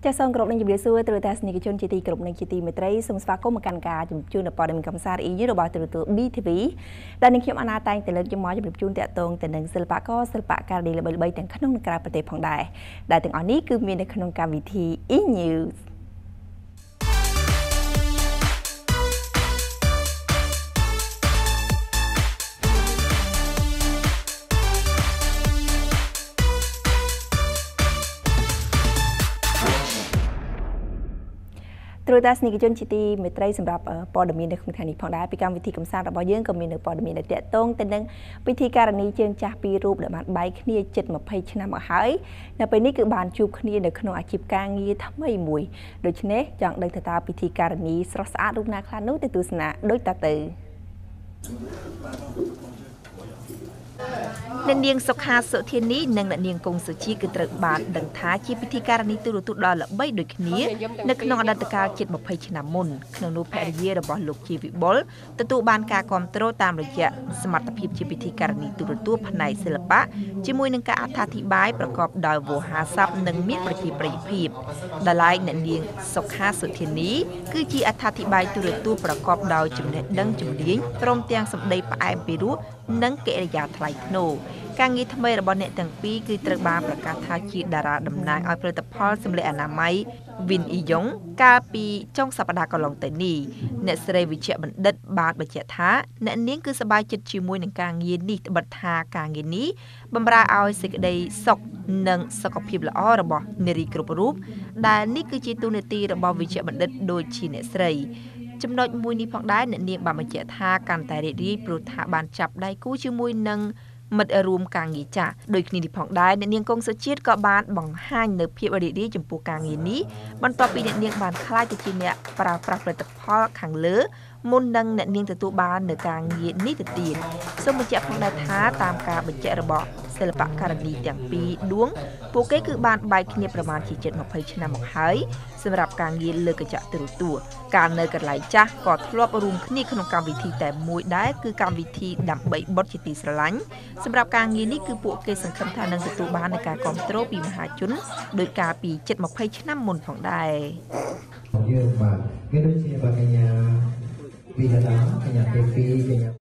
ចាសសងក្រុមនឹងជម្រាបសួរទូរទស្សនិកជនជាទីគោរពនិងជាទីមេត្រីសូមស្វាគមន៍មកកាន់ការជំជួនព័ត៌មានកំសាន្ត EU របស់ទូរទស្សន៍ BTV ដែលនឹងខ្ញុំអាណាតែងតែលើកយកមកជម្រាបជូនតាក់ទងទៅនឹងសិល្បករសិល្បករល្បីៗទាំងក្នុងនិងក្រៅប្រទេសផងដែរដែលទាំងអស់នេះគឺមាននៅក្នុងកម្មវិធី E-Newsទូរទស្សនិកជនជាទីមេត្រីសម្រាប់ព័ត៌មាននៅក្នុងថ្ងៃនេះផងដែរពីកម្មវិធីកំសាន្តរបស់យើងក៏មាននៅព័ត៌មានដែលតាក់ទងទៅនឹងពិធីការនីជើងចាស់ពីររូបដែលបានបែកគ្នាជិត20ឆ្នាំមកហើយនៅពេលនេះគឺបានជួបគ្នានៅក្នុងអាជីពការងារថ្មីមួយដូច្នេះចង់ដឹងទៅតើពិធីការនីស្រស់ស្អាតរូបណាខ្លះនោះទៅទស្សនាដូចតទៅអ្នកនាងសុខាសុធានីនិងអ្នកនាងកុងសុជីគឺត្រូវបានដឹងថាជាពិធីការនីទូរទស្សន៍ដ៏ល្បីដូចគ្នានៅក្នុងអតីតកាលជិត20ឆ្នាំមុនក្នុងនោះភរិយារបស់លោកជាវិបុលទទួលបានការគាំទ្រតាមរយៈសមត្ថភាពជាពិធីការនីទូរទស្សន៍ផ្នែកសិល្បៈជាមួយនឹងការអត្ថាធិប្បាយប្រកបដោយវោហារស័ព្ទនិងមានប្រជាប្រិយភាពដែលឡែកអ្នកនាងសុខាសុធានីគឺជាអត្ថាធិប្បាយទូរទស្សន៍ប្រកបដោយចំណេះដឹងជំនាញព្រមទាំងសម្ដីផ្អែមពីរោះនិងកិរិយាថ្លៃថ្នូរការងារថ្មីរបស់អ្នកទាំងពីរគឺត្រូវបានប្រកាសថាជាតារាតំណាងឲ្យផលិតផលសម្លៀកអនាម័យ Win Iyong កាលពីចុងសប្តាហ៍កន្លងទៅនេះអ្នកស្រីវិជ្ជបណ្ឌិតបានបញ្ជាក់ថាអ្នកនាងគឺសប្បាយចិត្តជាមួយនឹងការងារនេះត្បិតថាការងារនេះបម្រើឲ្យសេចក្តីសុខនិងសុខភាពល្អរបស់នារីគ្រប់រូបដែលនេះគឺជាទូនាទីរបស់វិជ្ជបណ្ឌិតដូចជាអ្នកស្រីចំណុចមួយនេះផងដែរអ្នកនាងបានបញ្ជាក់ថាកាន់តែរីករាយព្រោះថាបានចាប់ដៃគូជាមួយនឹងមិត្តរួមការងារចាស់ដូចគ្នានេះផងដែរអ្នកនាងកុងសុជាតិក៏បានបង្ហាញនៅភាពរីករាយចំពោះការងារនេះបន្ទាប់ពីអ្នកនាងបានក្លាយទៅជាអ្នកប្រើប្រាស់ផលិតផលខាងលើមុននឹងអ្នកនាងទទួលបាននៅការងារនេះទៅទៀតសូមបញ្ជាក់ផងដែរថាតាមការបញ្ជាក់របស់សិល្បករនីទាំងពីរដួងពួកគេគឺបានបែកគ្នាប្រមាណជាជិត20ឆ្នាំមកហើយសម្រាប់ការងារលើកញ្ចក់ទូរទស្សន៍ការនៅកន្លែងចាស់ក៏ធ្លាប់រួមគ្នាក្នុងកម្មវិធីតែមួយដែរគឺកម្មវិធីដើម្បីបុតជាទីស្រឡាញ់សម្រាប់ការងារនេះគឺពួកគេសង្ឃឹមថានឹងទទួលបាននូវការគាំទ្រពីមហាជនដោយការពីជិត20ឆ្នាំមុនផងដែរយើងបាទគេដូចជាកញ្ញាពីកណ្ដាលកញ្ញាទី2កញ្ញា